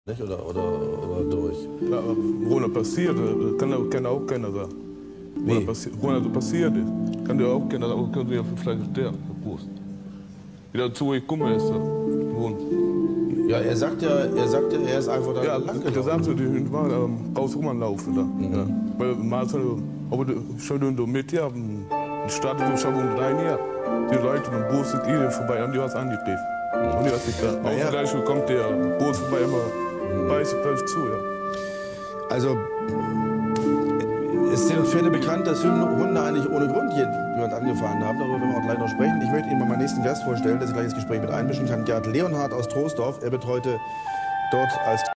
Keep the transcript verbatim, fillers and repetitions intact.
Nicht? Oder, oder, oder durch? Ja, wo er passiert, kann, kann auch keiner sagen. Wo er passi wo er passiert ist, kann dir auch keiner sagen, kann dir vielleicht sterben, gewusst. Wie dazu gekommen ist, wohnt. Ja, er sagt ja, er sagt ja, er ist einfach da Ja, lang der sagt, die waren ähm, raus rumlaufen da. Mhm. Ja. Weil mal so, aber schon so mit ja, die Stadt so schon um drei Jahre. Die Leute im Bus sind ihnen vorbei, haben die was angegriffen. Mhm. Und die was nicht da. Auch ja. Gleich kommt der Bus vorbei immer beißt mhm. zu, ja. Also es sind Fälle bekannt, dass Hunde eigentlich ohne Grund jemand angefahren haben. Darüber werden wir auch gleich noch sprechen. Ich möchte Ihnen mal meinen nächsten Gast vorstellen, der sich gleich ins Gespräch mit einmischen kann. Gerhard Leonhardt aus Troisdorf. Er betreute dort als